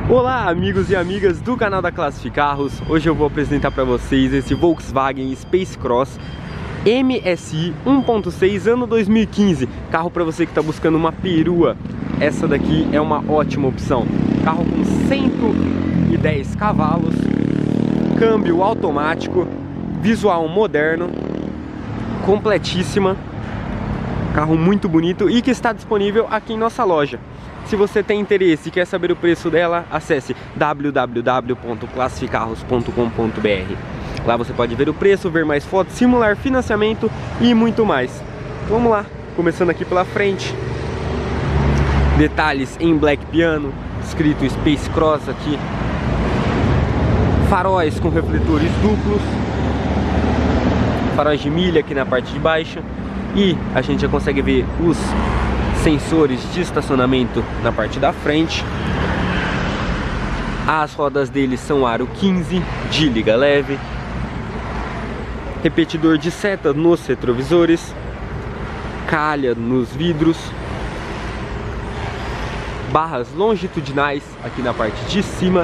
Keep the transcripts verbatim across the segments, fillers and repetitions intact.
Olá amigos e amigas do canal da Classific Carros. Hoje eu vou apresentar para vocês esse Volkswagen Space Cross M S I um ponto seis ano dois mil e quinze. Carro para você que está buscando uma perua. Essa daqui é uma ótima opção. Carro com cento e dez cavalos, câmbio automático, visual moderno, completíssima. Carro muito bonito e que está disponível aqui em nossa loja. Se você tem interesse e quer saber o preço dela, acesse w w w ponto classific carros ponto com ponto b r. Lá você pode ver o preço, ver mais fotos, simular financiamento e muito mais. Vamos lá, começando aqui pela frente. Detalhes em black piano, escrito Space Cross aqui. Faróis com refletores duplos. Faróis de milha aqui na parte de baixo. E a gente já consegue ver os sensores de estacionamento na parte da frente. As rodas dele são aro quinze de liga leve. Repetidor de seta nos retrovisores. Calha nos vidros. Barras longitudinais aqui na parte de cima.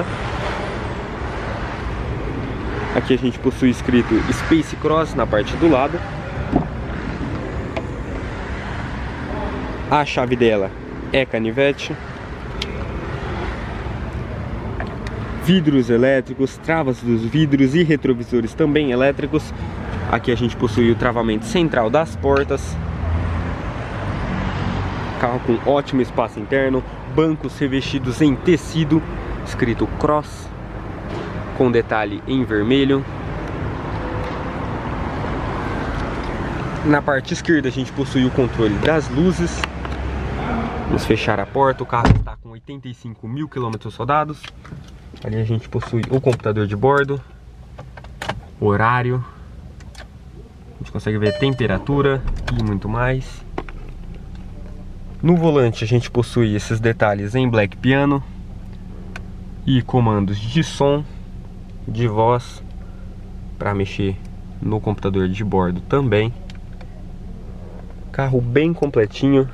Aqui a gente possui escrito Space Cross na parte do lado. A chave dela é canivete. Vidros elétricos, travas dos vidros e retrovisores também elétricos. Aqui a gente possui o travamento central das portas. Carro com ótimo espaço interno. Bancos revestidos em tecido, escrito Cross, com detalhe em vermelho. Na parte esquerda a gente possui o controle das luzes. Vamos fechar a porta. O carro está com oitenta e cinco mil quilômetros rodados. Ali a gente possui o computador de bordo, o horário. A gente consegue ver temperatura e muito mais. No volante a gente possui esses detalhes em black piano e comandos de som, de voz, para mexer no computador de bordo também. Carro bem completinho.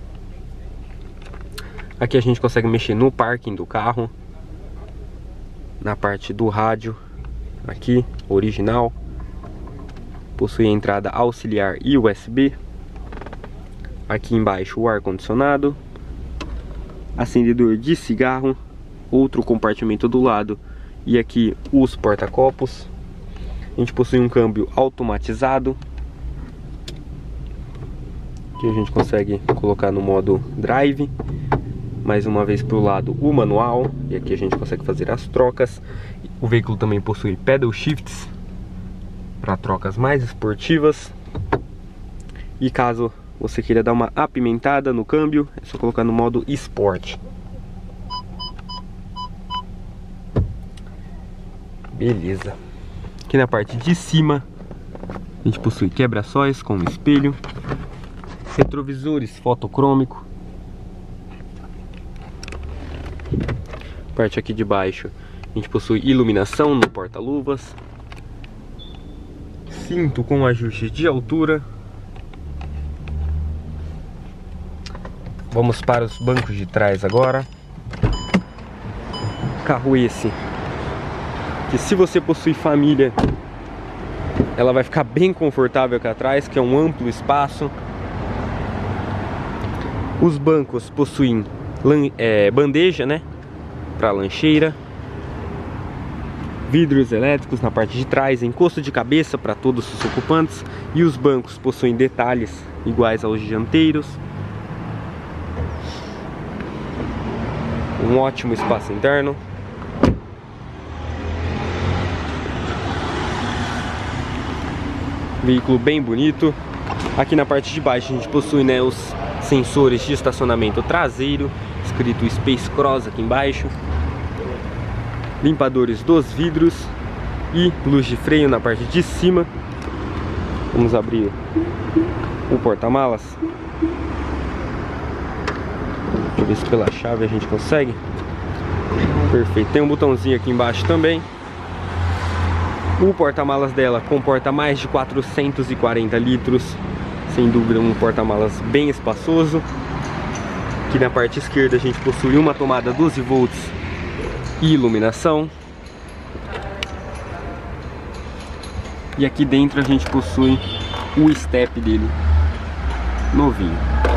Aqui a gente consegue mexer no parking do carro, na parte do rádio, aqui, original. Possui entrada auxiliar e U S B. Aqui embaixo o ar-condicionado, acendedor de cigarro, outro compartimento do lado e aqui os porta-copos. A gente possui um câmbio automatizado, que a gente consegue colocar no modo drive. Mais uma vez para o lado o manual, e aqui a gente consegue fazer as trocas. O veículo também possui pedal shifts para trocas mais esportivas. E caso você queira dar uma apimentada no câmbio, é só colocar no modo Sport. Beleza. Aqui na parte de cima a gente possui quebra-sóis com espelho, retrovisores fotocrômico. Parte aqui de baixo a gente possui iluminação no porta-luvas, cinto com ajuste de altura. Vamos para os bancos de trás agora. Carro esse que, se você possui família, ela vai ficar bem confortável aqui atrás, que é um amplo espaço. Os bancos possuem é, bandeja, né, para lancheira. Vidros elétricos na parte de trás, encosto de cabeça para todos os ocupantes. E os bancos possuem detalhes iguais aos dianteiros. Um ótimo espaço interno. Veículo bem bonito. Aqui na parte de baixo a gente possui, né, os sensores de estacionamento traseiro, escrito Space Cross aqui embaixo. Limpadores dos vidros e luz de freio na parte de cima. Vamos abrir o porta-malas. Deixa eu ver se pela chave a gente consegue. Perfeito, tem um botãozinho aqui embaixo também. O porta-malas dela comporta mais de quatrocentos e quarenta litros. Sem dúvida um porta-malas bem espaçoso. Aqui na parte esquerda a gente possui uma tomada doze volts e iluminação. E aqui dentro a gente possui o step dele novinho.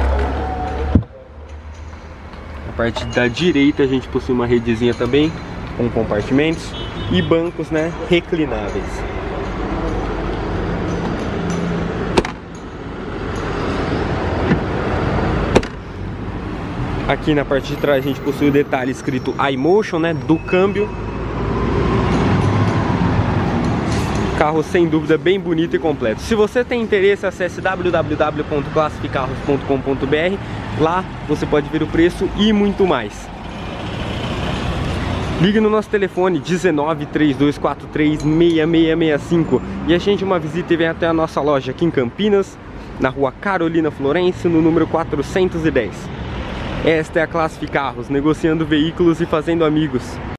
Na parte da direita a gente possui uma redezinha também com compartimentos e bancos, né, reclináveis. Aqui na parte de trás a gente possui o detalhe escrito iMotion, né, do câmbio. Carro sem dúvida bem bonito e completo. Se você tem interesse, acesse w w w ponto classificarros ponto com ponto b r. Lá você pode ver o preço e muito mais. Ligue no nosso telefone dezenove, trinta e dois, quarenta e três, sessenta e seis sessenta e cinco e agende uma visita e vem até a nossa loja aqui em Campinas, na rua Carolina Florencio, no número quatrocentos e dez. Esta é a Classificarros, negociando veículos e fazendo amigos.